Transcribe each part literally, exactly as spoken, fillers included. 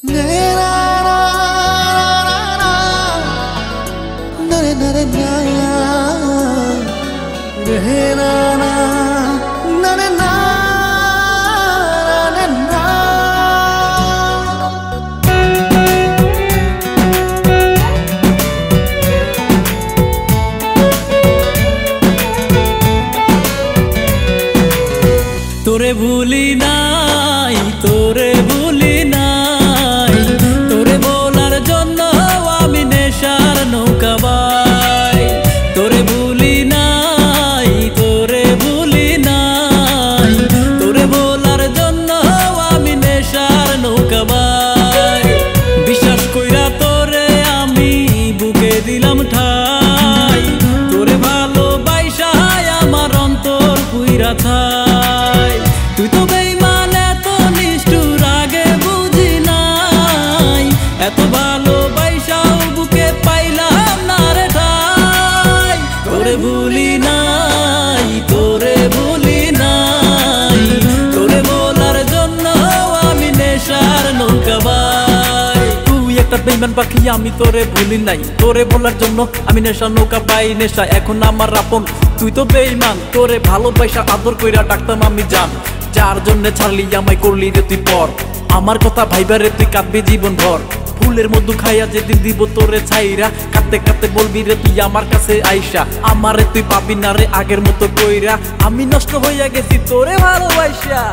তোরে ভুলি নাই, তোরে ভুলি নাই, তোরে বলার জন্য আমি নেশার নৌকা বাই। তোরে ভুলি নাই, তোরে ভুলি নাই, তোরে বলার জন্য আমি নেশার নৌকা বাই। বিশ্বাস কইরা তোরে আমি বুকে দিলাম ঠাই, তোরে ভালোবাসা আমার অন্তর পুইরা থাই। তুই তো বেঈমান, এত নিষ্ঠুর আগে বুঝি নাই, এত ভালোবাসাও বুকে পাইলাম না রে ঠাই। তোরে ভুলি নাই, তোরে ভুলি নাই, তোরে বলার জন্য আমি নেশার নৌকা বাই। তুই একটা বেঈমান পাখি, আমি তোরে ভুলি নাই, তোরে বলার জন্য আমি নেশার নৌকা পাই। নেশা এখন আমার আপন, তুই তো বেঈমান, তোরে ভালোবাসা আদর কইরা ডাকতাম আমি জান। যার জন্য ছাড়লি আমায় করলি রে তুই পর, আমার কথা ভাইবা রে তুই কাঁদবি জীবন ভর। ফুলের মধু খাইয়া যেদিন দিব তোরে ছাইরা, কাঁদতে কাঁদতে বলবি রে তুই আমার কাছে আইসা। আমারে তুই পাবি না রে আগের মতো কইরা, আমি নষ্ট হইয়া গেছি তোরে ভালোবাসা।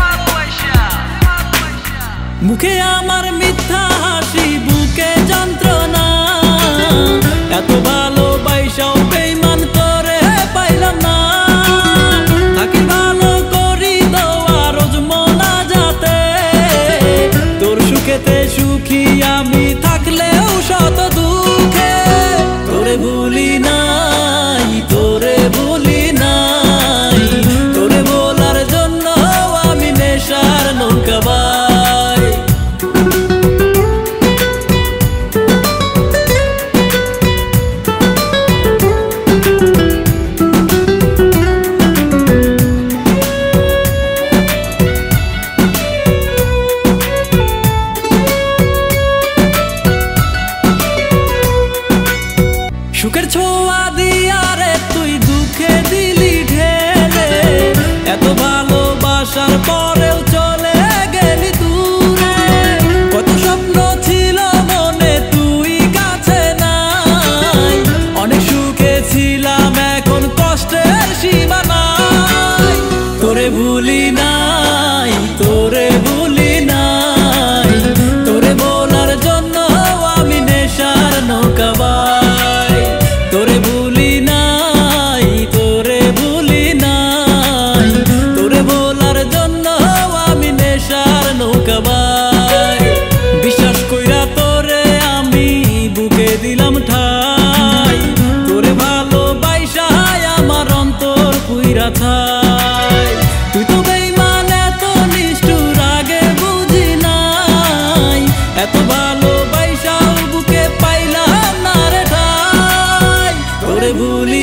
মুখে আমার মিথ্যা হাসি, বুকে যন্ত্রণা, এত ভালোবাসাও বেঈমান তোরে পাইলাম না। থাকি ভালো করি দেওয়া রোজ মনা যাতে, তোর সুখেতে সুখী আমি থাকলেও শত দুঃখে। তোরে ভুলি নাই, তোরে ভুলি নাই, তোরে বলার জন্য আমি নেশার নৌকা বাই। সুখের ছোঁয়া দিয়া রে তুই দুঃখে দিলি ঢেলে, এত ভালোবাসার পরেও চলে গেলি দূরে। কত স্বপ্ন ছিল মনে তুই কাছে নাই, অনেক সুখে ছিলাম এখন কষ্টের সীমা নাই। তোরে ভুলি নাই, তোরে ভুলি নাই, তোরে বলার জন্য আমি নেশার নৌকা বাই। তোরে ভুলি নাই, তোরে ভুলি নাই, তোরে বলার জন্য আমি নেশার নৌকা বাই। বিশ্বাস কইরা তোরে আমি বুকে দিলাম ঠাই, তোরে ভালোবাসা আমার অন্তর পুইরা থাই। তুই তো বেঈমান, এত নিষ্ঠুর আগে বুঝি নাই, এত ভালোবাসাও বুকে পাইলাম না রে ঠাই। তোরে ভুলি